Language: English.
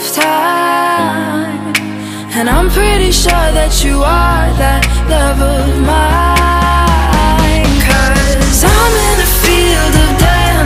lifetime. And I'm pretty sure that you are that love